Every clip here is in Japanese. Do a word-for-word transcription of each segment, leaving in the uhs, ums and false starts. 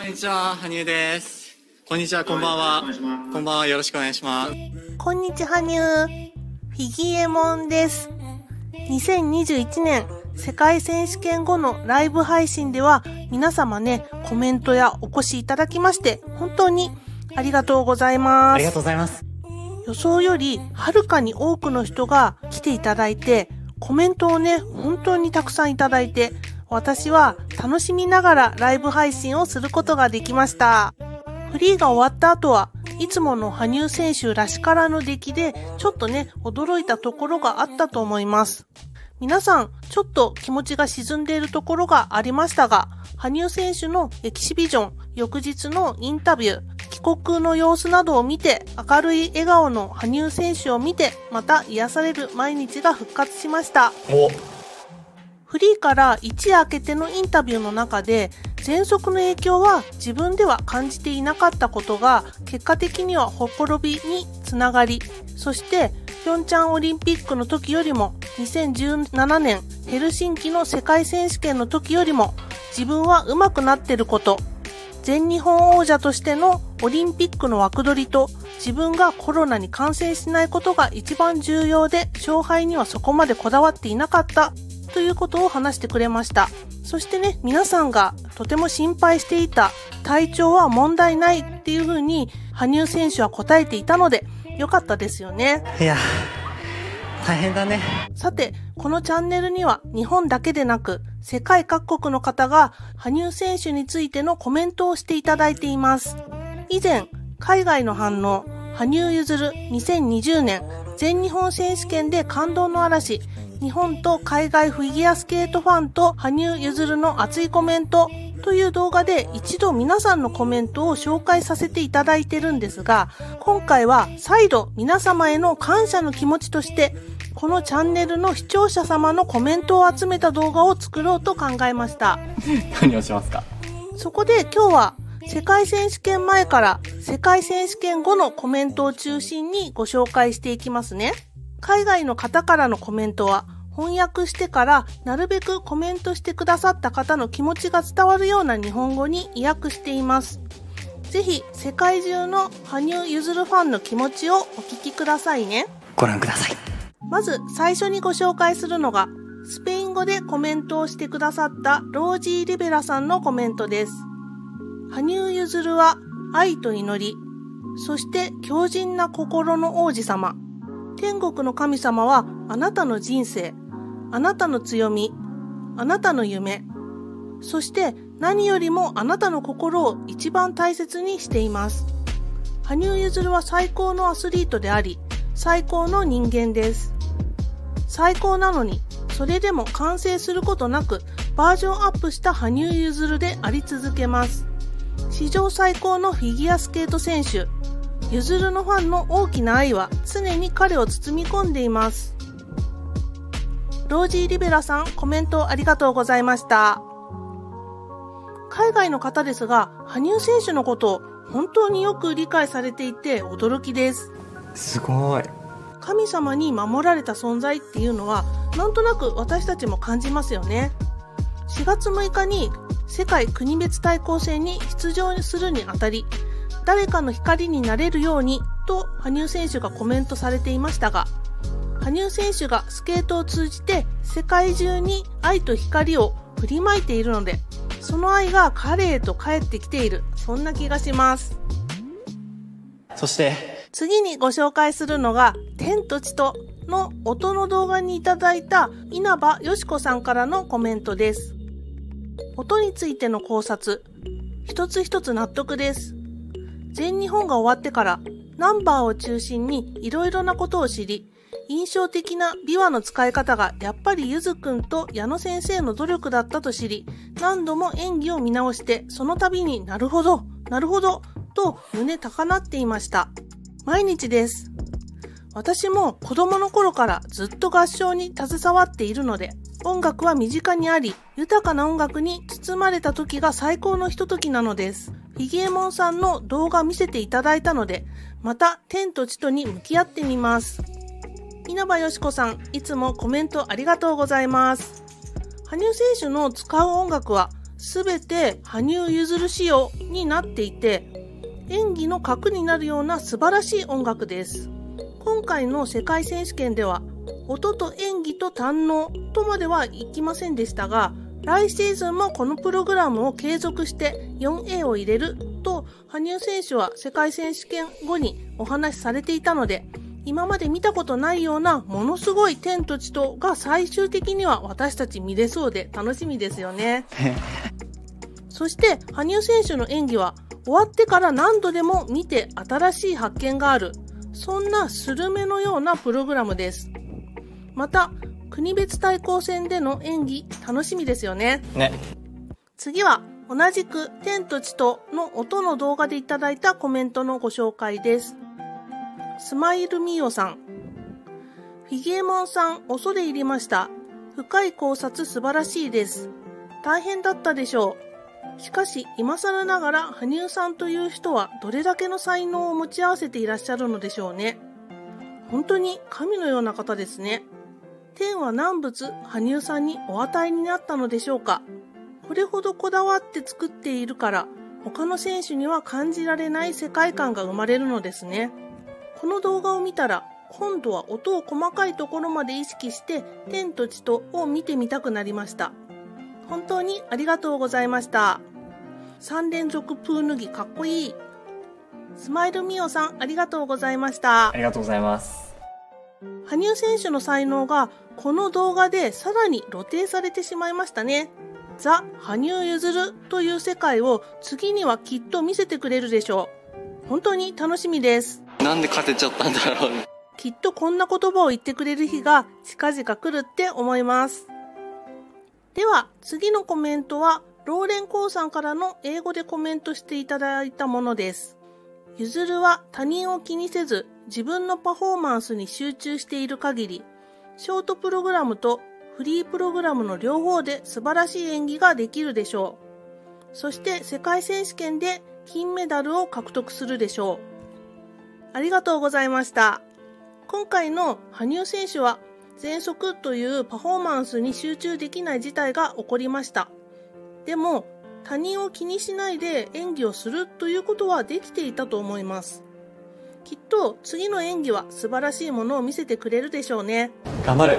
んにちは、羽生です。こんにちは、こんばんは。こんばんは、よろしくお願いします。 こんにちは、羽生。フィギエモンです。にせんにじゅういちねん世界選手権後のライブ配信では皆様ね、コメントやお越しいただきまして本当にありがとうございます。 ありがとうございます。 予想よりはるかに多くの人が来ていただいて、コメントをね、本当にたくさんいただいて、私は楽しみながらライブ配信をすることができました。フリーが終わった後はいつもの羽生選手らしからぬ出来でちょっとね、驚いたところがあったと思います。皆さんちょっと気持ちが沈んでいるところがありましたが、羽生選手のエキシビジョン、翌日のインタビュー、帰国の様子などを見て、明るい笑顔の羽生選手を見て、また癒される毎日が復活しました。 おフリーから一夜明けてのインタビューの中で、喘息の影響は自分では感じていなかったことが、結果的にはほころびにつながり、そしてピョンチャンオリンピックの時よりも、にせんじゅうななねんヘルシンキの世界選手権の時よりも、自分は上手くなっていること、全日本王者としてのオリンピックの枠取りと、自分がコロナに感染しないことが一番重要で、勝敗にはそこまでこだわっていなかったということを話してくれました。そしてね、皆さんがとても心配していた体調は問題ないっていうふうに羽生選手は答えていたので、よかったですよね。 いや、大変だね。 さて、このチャンネルには日本だけでなく世界各国の方が羽生選手についてのコメントをしていただいています。以前、海外の反応、羽生結弦にせんにじゅうねん全日本選手権で感動の嵐、日本と海外フィギュアスケートファンと羽生結弦の熱いコメントという動画で一度皆さんのコメントを紹介させていただいてるんですが、今回は再度皆様への感謝の気持ちとしてこのチャンネルの視聴者様のコメントを集めた動画を作ろうと考えました。 何をしますか？ そこで今日は世界選手権前から世界選手権後のコメントを中心にご紹介していきますね。海外の方からのコメントは翻訳してからなるべくコメントしてくださった方の気持ちが伝わるような日本語に意訳しています。ぜひ世界中の羽生結弦ファンの気持ちをお聞きくださいね。 ご覧ください。 まず最初にご紹介するのがスペイン語でコメントをしてくださったロージー・リベラさんのコメントです。羽生結弦は愛と祈り、そして強靭な心の王子様。天国の神様はあなたの人生、あなたの強み、あなたの夢、そして何よりもあなたの心を一番大切にしています。羽生結弦は最高のアスリートであり、最高の人間です。最高なのに、それでも完成することなくバージョンアップした羽生結弦であり続けます。史上最高のフィギュアスケート選手、結弦のファンの大きな愛は常に彼を包み込んでいます。ロージー・リベラさん、コメントありがとうございました。海外の方ですが、羽生選手のことを本当によく理解されていて驚きです。 すごい。 神様に守られた存在っていうのはなんとなく私たちも感じますよね。しがつむいかに世界国別対抗戦に出場するにあたり、誰かの光になれるようにと羽生選手がコメントされていましたが、羽生選手がスケートを通じて世界中に愛と光を振りまいているので、その愛が彼へと帰ってきている、そんな気がします。 そして次にご紹介するのが天と地との音の動画にいただいた稲葉よし子さんからのコメントです。音についての考察、一つ一つ納得です。全日本が終わってからナンバーを中心にいろいろなことを知り、印象的な琵琶の使い方がやっぱりゆずくんと矢野先生の努力だったと知り、何度も演技を見直してその度になるほど、なるほどと胸高鳴っていました。毎日です。私も子供の頃からずっと合唱に携わっているので、音楽は身近にあり、豊かな音楽に包まれた時が最高のひとときなのです。フィギエモンさんの動画見せていただいたので、また天と地とに向き合ってみます。稲葉よし子さん、いつもコメントありがとうございます。羽生選手の使う音楽はすべて羽生結弦仕様になっていて、演技の核になるような素晴らしい音楽です。今回の世界選手権では、音と演技と堪能とまではいきませんでしたが、来シーズンもこのプログラムを継続して よんエー を入れると、羽生選手は世界選手権後にお話しされていたので、今まで見たことないようなものすごい天と地とが最終的には私たち見れそうで楽しみですよね。そして羽生選手の演技は終わってから何度でも見て新しい発見がある、そんなスルメのようなプログラムです。また国別対抗戦での演技楽しみですよね。 ね。 次は同じく天と地との音の動画でいただいたコメントのご紹介です。スマイルミオさん。フィギエモンさん、恐れ入りました。深い考察素晴らしいです。大変だったでしょう。しかし、今更ながら羽生さんという人はどれだけの才能を持ち合わせていらっしゃるのでしょうね。本当に神のような方ですね。天は何物羽生さんにお与えになったのでしょうか。これほどこだわって作っているから、他の選手には感じられない世界観が生まれるのですね。この動画を見たら、今度は音を細かいところまで意識して天と地とを見てみたくなりました。本当にありがとうございました。さん連続プー脱ぎかっこいい。スマイルミオさん、ありがとうございました。 ありがとうございます。 羽生選手の才能がこの動画でさらに露呈されてしまいましたね。ザ・羽生結弦という世界を次にはきっと見せてくれるでしょう。本当に楽しみです。 なんで勝てちゃったんだろう。 きっとこんな言葉を言ってくれる日が近々来るって思います。では次のコメントはローレンコーさんからの英語でコメントしていただいたものです。ゆずるは他人を気にせず自分のパフォーマンスに集中している限り、ショートプログラムとフリープログラムの両方で素晴らしい演技ができるでしょう。そして世界選手権で金メダルを獲得するでしょう。ありがとうございました。今回の羽生選手は喘息というパフォーマンスに集中できない事態が起こりました。でも他人を気にしないで演技をするということはできていたと思います。きっと次の演技は素晴らしいものを見せてくれるでしょうね。 頑張る。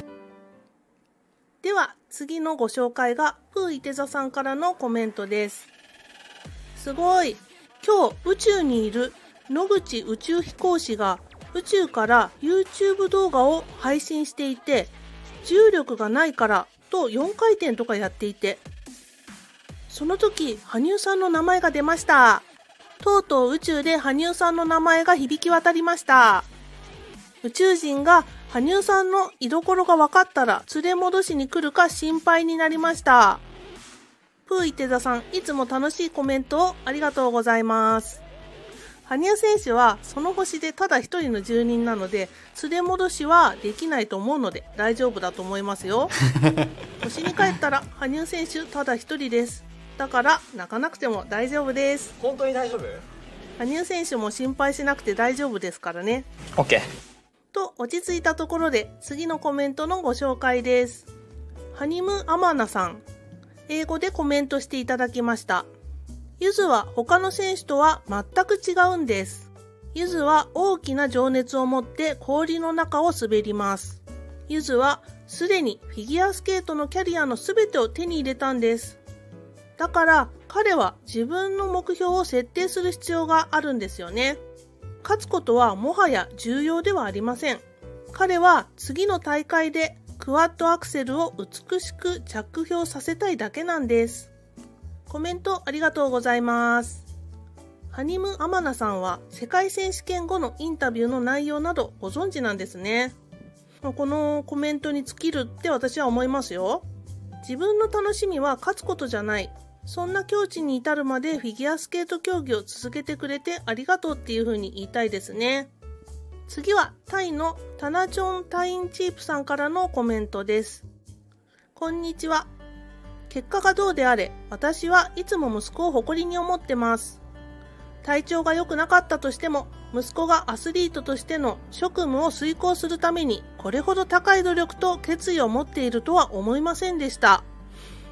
では次のご紹介がプーイテザさんからのコメントです。すごい。今日宇宙にいる野口宇宙飛行士が宇宙から YouTube 動画を配信していて、重力がないからとよんかい転とかやっていて、その時羽生さんの名前が出ました。とうとう宇宙で羽生さんの名前が響き渡りました。宇宙人が羽生さんの居所が分かったら連れ戻しに来るか心配になりました。プーイテザさん、いつも楽しいコメントをありがとうございます。羽生選手はその星でただ一人の住人なので、連れ戻しはできないと思うので大丈夫だと思いますよ。星に帰ったら羽生選手ただ一人です。だから泣かなくても大丈夫です。 本当に大丈夫？ 羽生選手も心配しなくて大丈夫ですからね。 OK と落ち着いたところで次のコメントのご紹介です。ハニムアマナさん、英語でコメントしていただきました。ゆずは他の選手とは全く違うんです。ゆずは大きな情熱を持って氷の中を滑ります。ゆずはすでにフィギュアスケートのキャリアのすべてを手に入れたんです。だから彼は自分の目標を設定する必要があるんですよね。勝つことはもはや重要ではありません。彼は次の大会でクワッドアクセルを美しく着氷させたいだけなんです。コメントありがとうございます。ハニムアマナさんは世界選手権後のインタビューの内容などご存知なんですね。このコメントに尽きるって私は思いますよ。自分の楽しみは勝つことじゃない。そんな境地に至るまでフィギュアスケート競技を続けてくれてありがとうっていう風に言いたいですね。次はタイのタナチョンタインチープさんからのコメントです。こんにちは。結果がどうであれ、私はいつも息子を誇りに思ってます。体調が良くなかったとしても、息子がアスリートとしての職務を遂行するためにこれほど高い努力と決意を持っているとは思いませんでした。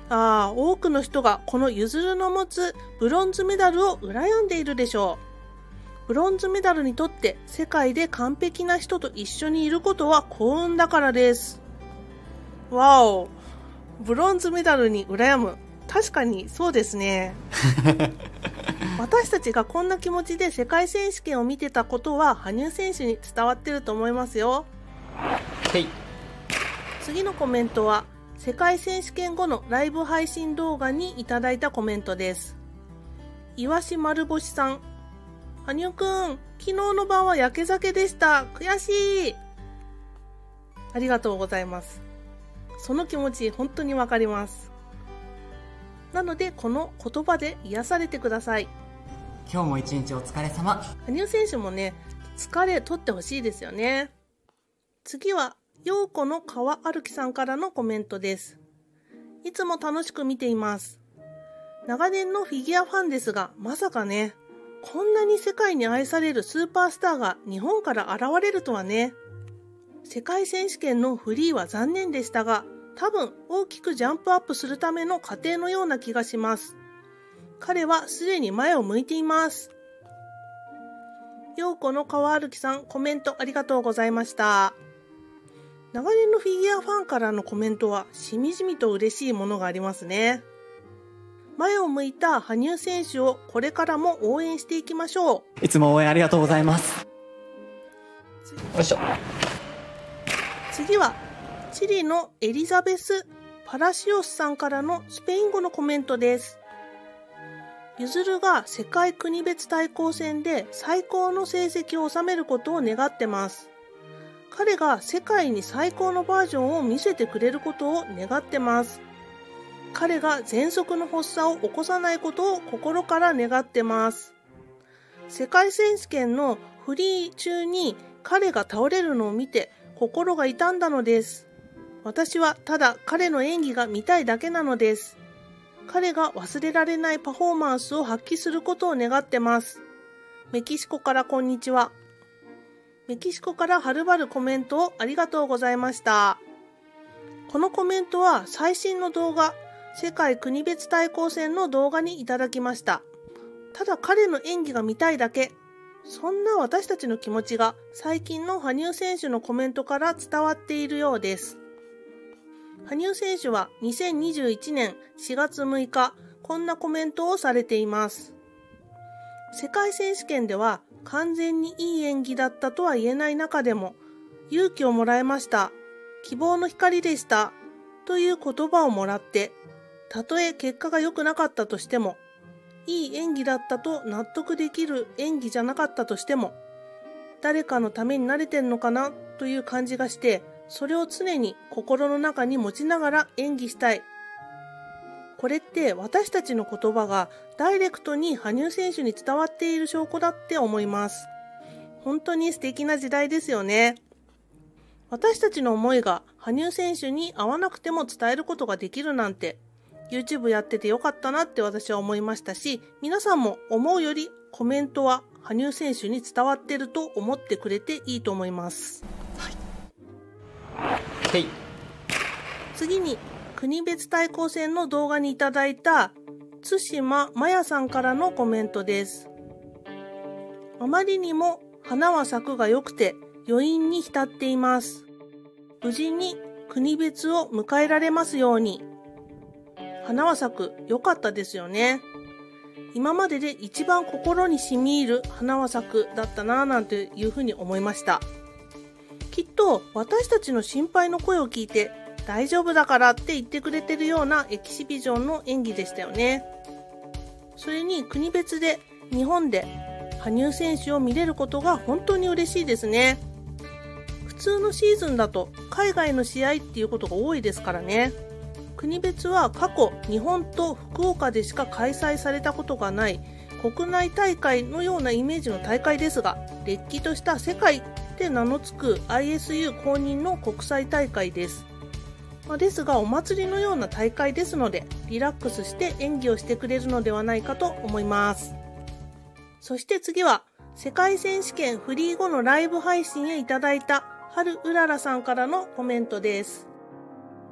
ああ、多くの人がこのゆずるの持つブロンズメダルを羨んでいるでしょう。ブロンズメダルにとって世界で完璧な人と一緒にいることは幸運だからです。わお、ブロンズメダルに羨む。確かにそうですね。私たちがこんな気持ちで世界選手権を見てたことは羽生選手に伝わってると思いますよ。 はい。 次のコメントは世界選手権後のライブ配信動画にいただいたコメントです。いわし丸星さん、羽生くん、昨日の晩はやけ酒でした。悔しい。ありがとうございます。その気持ち本当にわかります。なのでこの言葉で癒されてください。 今日も一日お疲れ様。 羽生選手もね、疲れ取ってほしいですよね。次は陽子の川歩きさんからのコメントです。いつも楽しく見ています。長年のフィギュアファンですが、まさかね、こんなに世界に愛されるスーパースターが日本から現れるとはね。世界選手権のフリーは残念でしたが、多分大きくジャンプアップするための過程のような気がします。彼はすでに前を向いています。陽子の川歩きさん、コメントありがとうございました。長年のフィギュアファンからのコメントはしみじみと嬉しいものがありますね。前を向いた羽生選手をこれからも応援していきましょう。 いつも応援ありがとうございます。よいしょ。 次はチリのエリザベス・パラシオスさんからのスペイン語のコメントです。ゆずるが世界国別対抗戦で最高の成績を収めることを願ってます。彼が世界に最高のバージョンを見せてくれることを願ってます。彼が喘息の発作を起こさないことを心から願ってます。世界選手権のフリー中に彼が倒れるのを見て心が痛んだのです。私はただ彼の演技が見たいだけなのです。彼が忘れられないパフォーマンスを発揮することを願ってます。メキシコからこんにちは。メキシコからはるばるコメントをありがとうございました。このコメントは最新の動画、世界国別対抗戦の動画にいただきました。ただ彼の演技が見たいだけ。そんな私たちの気持ちが最近の羽生選手のコメントから伝わっているようです。羽生選手はにせんにじゅういちねんしがつむいか、こんなコメントをされています。世界選手権では完全にいい演技だったとは言えない中でも、勇気をもらえました。希望の光でした。という言葉をもらって、たとえ結果が良くなかったとしても、いい演技だったと納得できる演技じゃなかったとしても、誰かのためになれてんのかなという感じがして、それを常に心の中に持ちながら演技したい。これって私たちの言葉がダイレクトに羽生選手に伝わっている証拠だって思います。本当に素敵な時代ですよね。私たちの思いが羽生選手に合わなくても伝えることができるなんて、YouTube やっててよかったなって私は思いましたし、皆さんも思うよりコメントは羽生選手に伝わってると思ってくれていいと思います。 はい。はい。 次に国別対抗戦の動画にいただいた津島まやさんからのコメントです。あまりにも花は咲くが良くて余韻に浸っています。無事に国別を迎えられますように。花は咲く良かったですよね。今までで一番心に染み入る花は咲くだったなぁなんていうふうに思いました。きっと私たちの心配の声を聞いて大丈夫だからって言ってくれてるようなエキシビジョンの演技でしたよね。それに国別で日本で羽生選手を見れることが本当に嬉しいですね。普通のシーズンだと海外の試合っていうことが多いですからね。国別は過去日本と福岡でしか開催されたことがない国内大会のようなイメージの大会ですが、れっきとした世界って名の付く アイエスユー 公認の国際大会です。まあ、ですがお祭りのような大会ですので、リラックスして演技をしてくれるのではないかと思います。そして次は世界選手権フリー後のライブ配信へいただいた春うららさんからのコメントです。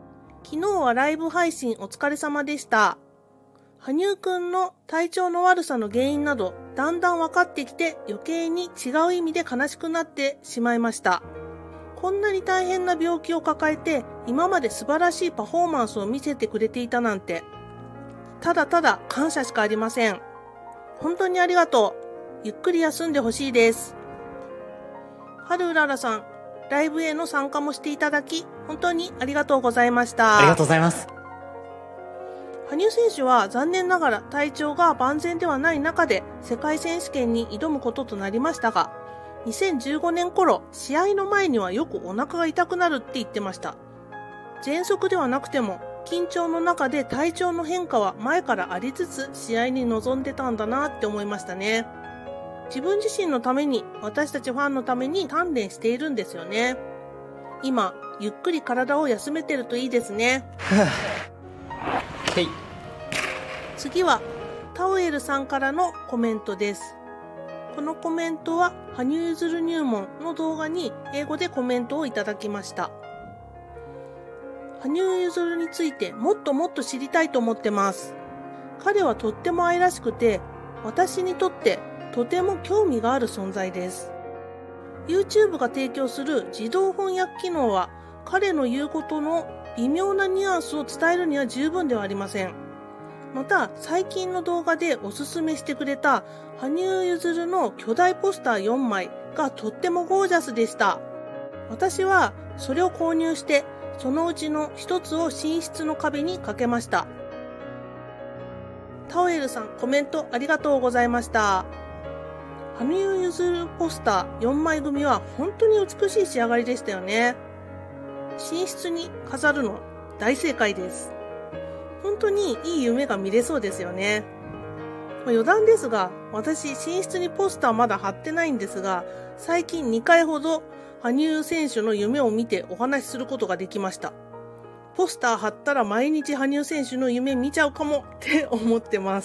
昨日はライブ配信お疲れ様でした。羽生くんの体調の悪さの原因などだんだん分かってきて余計に違う意味で悲しくなってしまいました。こんなに大変な病気を抱えて今まで素晴らしいパフォーマンスを見せてくれていたなんて、ただただ感謝しかありません。本当にありがとう。ゆっくり休んでほしいです。はるうららさん、ライブへの参加もしていただき本当にありがとうございました。 ありがとうございます。 羽生選手は残念ながら体調が万全ではない中で世界選手権に挑むこととなりましたが、にせんじゅうごねん頃、試合の前にはよくお腹が痛くなるって言ってました。喘息ではなくても緊張の中で体調の変化は前からありつつ試合に臨んでたんだなって思いましたね。自分自身のために、私たちファンのために鍛錬しているんですよね。今、ゆっくり体を休めてるといいですね。 はい。 次はタオエルさんからのコメントです。このコメントは羽生結弦入門の動画に英語でコメントをいただきました。羽生結弦についてもっともっと知りたいと思ってます。彼はとっても愛らしくて、私にとってとても興味がある存在です。YouTube が提供する自動翻訳機能は彼の言うことの微妙なニュアンスを伝えるには十分ではありません。また、最近の動画でおすすめしてくれた羽生結弦の巨大ポスターよんまいがとってもゴージャスでした。私はそれを購入して、そのうちの一つを寝室の壁にかけました。タオエルさん、コメントありがとうございました。羽生結弦ポスターよんまい組は本当に美しい仕上がりでしたよね。寝室に飾るの大正解です。本当にいい夢が見れそうですよね。まあ、余談ですが、私寝室にポスターまだ貼ってないんですが、最近にかいほど羽生選手の夢を見てお話しすることができました。ポスター貼ったら毎日羽生選手の夢見ちゃうかもって思ってます。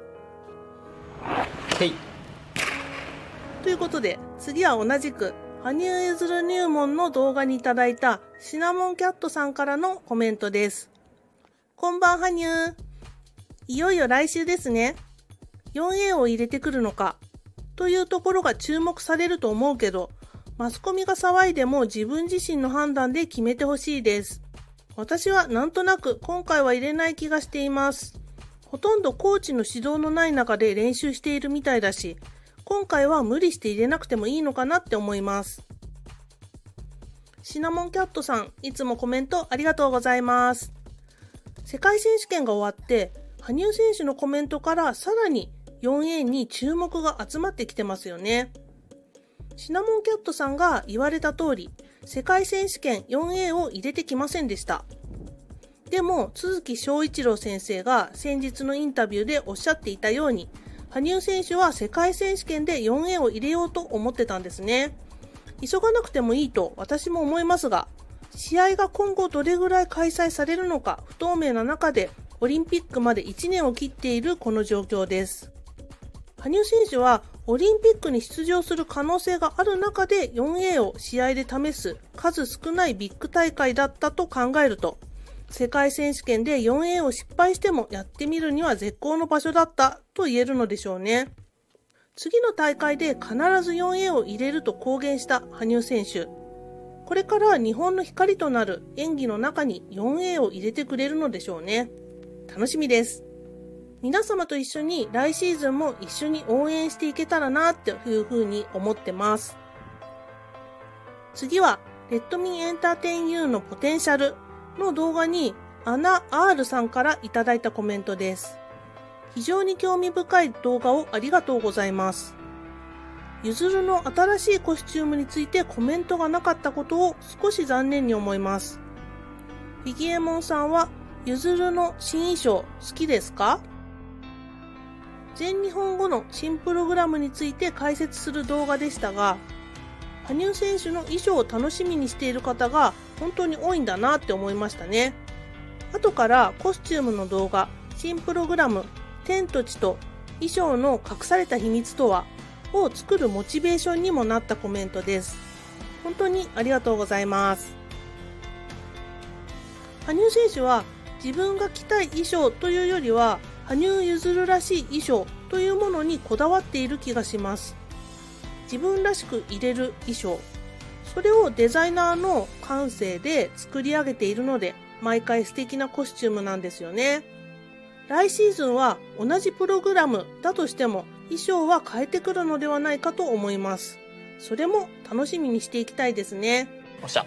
はい。 ということで、次は同じく羽生結弦入門の動画にいただいたシナモンキャットさんからのコメントです。こんばん羽生。いよいよ来週ですね。よんエー を入れてくるのかというところが注目されると思うけど、マスコミが騒いでも自分自身の判断で決めてほしいです。私はなんとなく今回は入れない気がしています。ほとんどコーチの指導のない中で練習しているみたいだし、今回は無理して入れなくてもいいのかなって思います。シナモンキャットさん、いつもコメントありがとうございます。世界選手権が終わって、羽生選手のコメントからさらに よんエー に注目が集まってきてますよね。シナモンキャットさんが言われた通り、世界選手権 よんエー を入れてきませんでした。でも、都築章一郎先生が先日のインタビューでおっしゃっていたように、羽生選手は世界選手権で よんエー を入れようと思ってたんですね。急がなくてもいいと私も思いますが、試合が今後どれぐらい開催されるのか不透明な中でオリンピックまでいちねんを切っているこの状況です。羽生選手はオリンピックに出場する可能性がある中で よんエー を試合で試す数少ないビッグ大会だったと考えると、世界選手権で よんエー を失敗してもやってみるには絶好の場所だったと言えるのでしょうね。次の大会で必ず よんエー を入れると公言した羽生選手。これから日本の光となる演技の中に よんエー を入れてくれるのでしょうね。楽しみです。皆様と一緒に来シーズンも一緒に応援していけたらなっていうふうに思ってます。次は Let Me Entertain You のポテンシャルの動画にアナ アール さんからいただいたコメントです。非常に興味深い動画をありがとうございます。ゆずるの新しいコスチュームについてコメントがなかったことを少し残念に思います。フィギエモンさんはゆずるの新衣装好きですか？全日本語の新プログラムについて解説する動画でしたが、羽生選手の衣装を楽しみにしている方が本当に多いんだなって思いましたね。後からコスチュームの動画、新プログラム、天と地と衣装の隠された秘密とはを作るモチベーションにもなったコメントです。本当にありがとうございます。 羽生選手は自分が着たい衣装というよりは羽生結弦らしい衣装というものにこだわっている気がします。自分らしく入れる衣装、それをデザイナーの感性で作り上げているので毎回素敵なコスチュームなんですよね。来シーズンは同じプログラムだとしても衣装は変えてくるのではないかと思います。それも楽しみにしていきたいですね。 おっしゃ。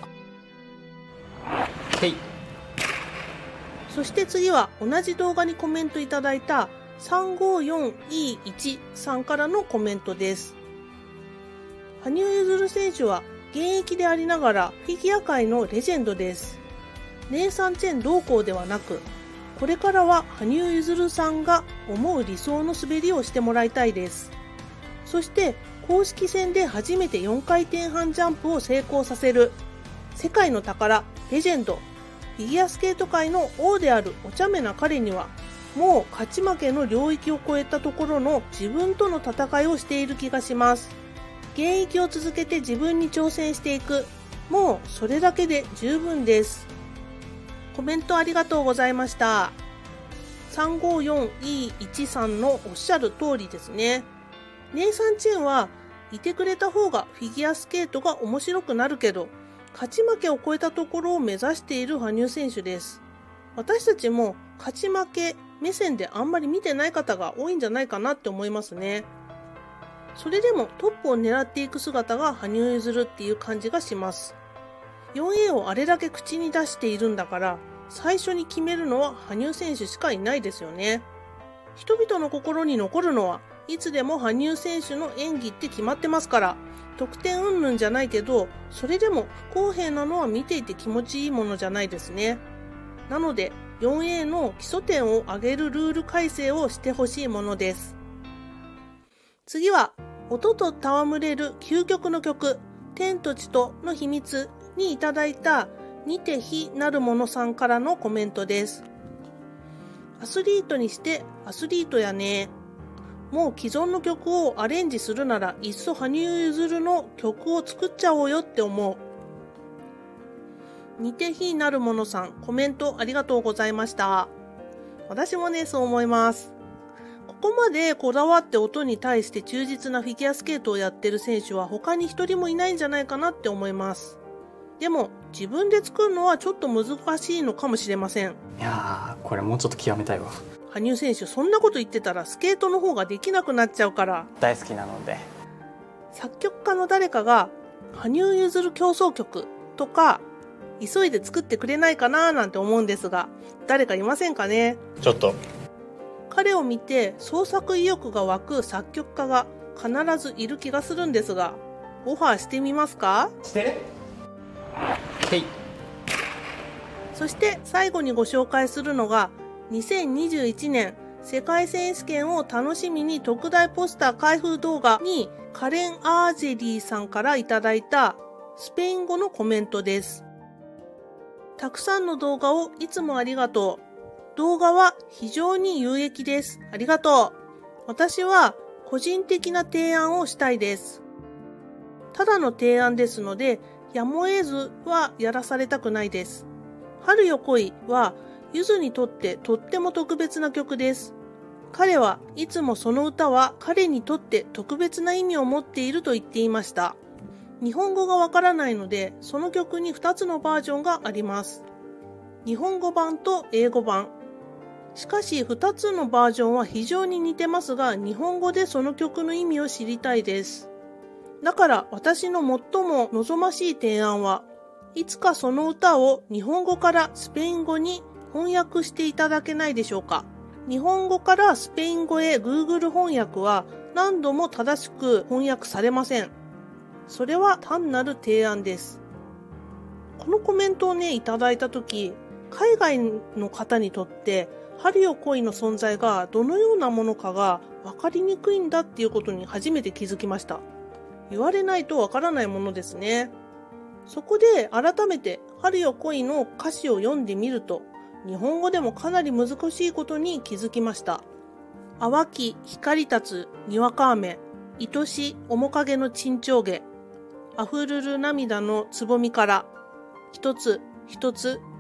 へい。 そして次は同じ動画にコメントいただいた さんごよんイーいち さんからのコメントです。羽生結弦選手は現役でありながらフィギュア界のレジェンドです。ネイサン・チェン同行ではなく、これからは羽生結弦さんが思う理想の滑りをしてもらいたいです。そして公式戦で初めてよんかい転半ジャンプを成功させる世界の宝、レジェンド、フィギュアスケート界の王であるお茶目な彼には、もう勝ち負けの領域を超えたところの自分との戦いをしている気がします。現役を続けて自分に挑戦していく。もうそれだけで十分です。コメントありがとうございました。さんごよんイーいち さんのおっしゃる通りですね。ネイサン・チェンはいてくれた方がフィギュアスケートが面白くなるけど、勝ち負けを超えたところを目指している羽生選手です。私たちも勝ち負け目線であんまり見てない方が多いんじゃないかなって思いますね。それでもトップを狙っていく姿が羽生結弦っていう感じがします。よんエー をあれだけ口に出しているんだから、最初に決めるのは羽生選手しかいないですよね。人々の心に残るのはいつでも羽生選手の演技って決まってますから、得点云々じゃないけど、それでも不公平なのは見ていて気持ちいいものじゃないですね。なので よんエー の基礎点を上げるルール改正をしてほしいものです。次は音と戯れる究極の曲、天と地との秘密にいただいたにて非なるものさんからのコメントです。アスリートにしてアスリートやね。もう既存の曲をアレンジするならいっそ羽生結弦の曲を作っちゃおうよって思う。にて非なるものさん、コメントありがとうございました。私もね、そう思います。ここまでこだわって音に対して忠実なフィギュアスケートをやってる選手は他に一人もいないんじゃないかなって思います。でも自分で作るのはちょっと難しいのかもしれません。 いやー、これもうちょっと極めたいわ。 羽生選手そんなこと言ってたらスケートの方ができなくなっちゃうから。 大好きなので。 作曲家の誰かが羽生結弦競争曲とか急いで作ってくれないかななんて思うんですが、誰かいませんかね。 ちょっと彼を見て創作意欲が湧く作曲家が必ずいる気がするんですが、オファーしてみますか？ してへい。 そして最後にご紹介するのがにせんにじゅういちねん世界選手権を楽しみに特大ポスター開封動画にカレン・アージェリーさんからいただいたスペイン語のコメントです。たくさんの動画をいつもありがとう。動画は非常に有益です。ありがとう。私は個人的な提案をしたいです。ただの提案ですので、やむを得ずはやらされたくないです。春よ来いはゆずにとってとっても特別な曲です。彼はいつもその歌は彼にとって特別な意味を持っていると言っていました。日本語がわからないので、その曲にふたつのバージョンがあります。日本語版と英語版。しかしふたつのバージョンは非常に似てますが、日本語でその曲の意味を知りたいです。だから私の最も望ましい提案は、いつかその歌を日本語からスペイン語に翻訳していただけないでしょうか。日本語からスペイン語へ Google 翻訳は何度も正しく翻訳されません。それは単なる提案です。このコメントをね、いただいたとき、海外の方にとって春よ来いの存在がどのようなものかが分かりにくいんだっていうことに初めて気づきました。言われないと分からないものですね。そこで改めて春よ来いの歌詞を読んでみると、日本語でもかなり難しいことに気づきました。淡き光立つにわか雨、愛しい面影の沈丁毛、溢るる涙のつぼみから、一つ一つ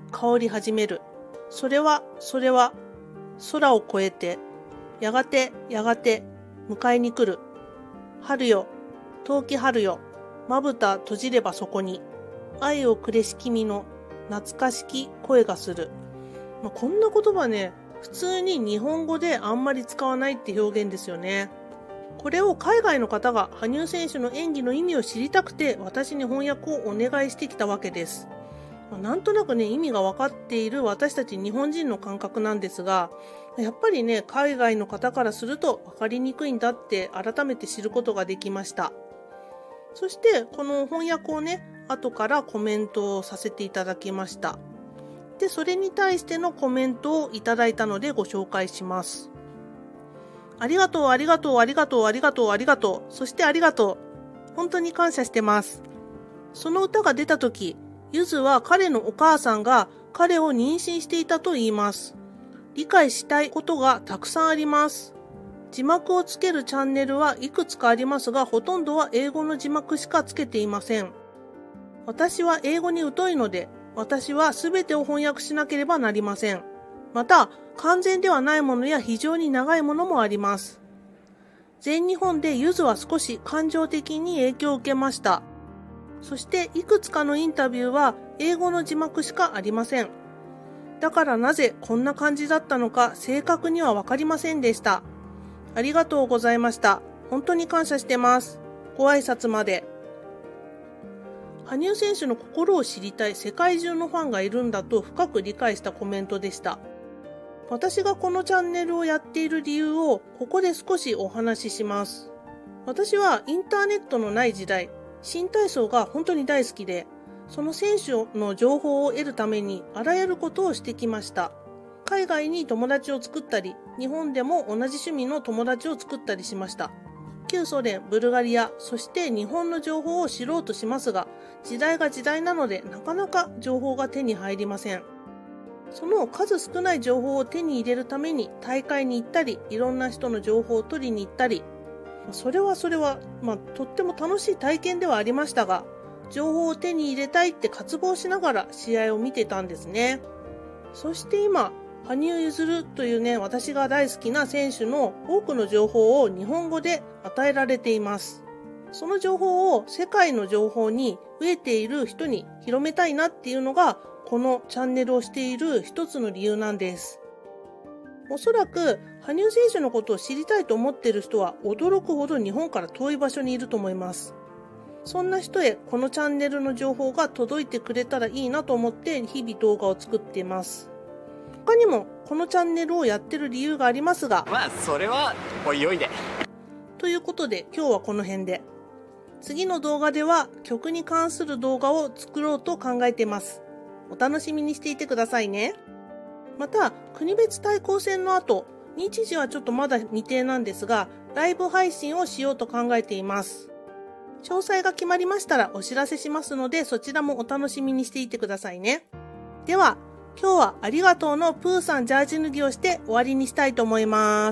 香り始める。それは、それは、空を越えて、やがて、やがて、迎えに来る。春よ、遠き春よ、まぶた閉じればそこに、愛をくれし君の懐かしき声がする。まあ、こんな言葉ね、普通に日本語であんまり使わないって表現ですよね。これを海外の方が羽生選手の演技の意味を知りたくて私に翻訳をお願いしてきたわけです。まあ、なんとなくね、意味が分かっている私たち日本人の感覚なんですが、やっぱりね、海外の方からすると分かりにくいんだって改めて知ることができました。そしてこの翻訳をね、後からコメントをさせていただきました。で、それに対してのコメントをいただいたのでご紹介します。ありがとう、ありがとう、ありがとう、ありがとう、ありがとう、そしてありがとう。本当に感謝してます。その歌が出た時、ゆずは彼のお母さんが彼を妊娠していたと言います。理解したいことがたくさんあります。字幕をつけるチャンネルはいくつかありますが、ほとんどは英語の字幕しかつけていません。私は英語に疎いので、私は全てを翻訳しなければなりません。また、完全ではないものや非常に長いものもあります。全日本でゆずは少し感情的に影響を受けました。そしていくつかのインタビューは英語の字幕しかありません。だからなぜこんな感じだったのか正確にはわかりませんでした。ありがとうございました。本当に感謝してます。ご挨拶まで。羽生選手の心を知りたい世界中のファンがいるんだと深く理解したコメントでした。私がこのチャンネルをやっている理由をここで少しお話しします。私はインターネットのない時代、新体操が本当に大好きで、その選手の情報を得るためにあらゆることをしてきました。海外に友達を作ったり、日本でも同じ趣味の友達を作ったりしました。旧ソ連、ブルガリア、そして日本の情報を知ろうとしますが、時代が時代なのでなかなか情報が手に入りません。その数少ない情報を手に入れるために大会に行ったり、いろんな人の情報を取りに行ったり、それはそれは、まあ、とっても楽しい体験ではありましたが、情報を手に入れたいって渇望しながら試合を見てたんですね。そして今、羽生結弦というね、私が大好きな選手の多くの情報を日本語で与えられています。その情報を世界の情報に飢えている人に広めたいなっていうのが、このチャンネルをしている一つの理由なんです。おそらく、羽生選手のことを知りたいと思っている人は驚くほど日本から遠い場所にいると思います。そんな人へこのチャンネルの情報が届いてくれたらいいなと思って日々動画を作っています。他にもこのチャンネルをやってる理由がありますが、 まあそれはおいおいで。 ということで今日はこの辺で。次の動画では曲に関する動画を作ろうと考えています。お楽しみにしていてくださいね。また、国別対抗戦の後、日時はちょっとまだ未定なんですが、ライブ配信をしようと考えています。詳細が決まりましたらお知らせしますので、そちらもお楽しみにしていてくださいね。では、今日はありがとうのプーさんジャージ脱ぎをして終わりにしたいと思います。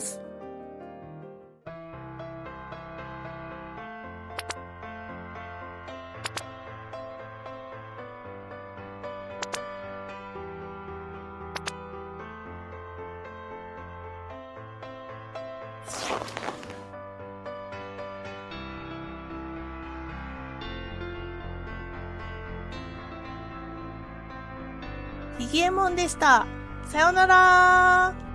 ひげえもんでした。さようなら。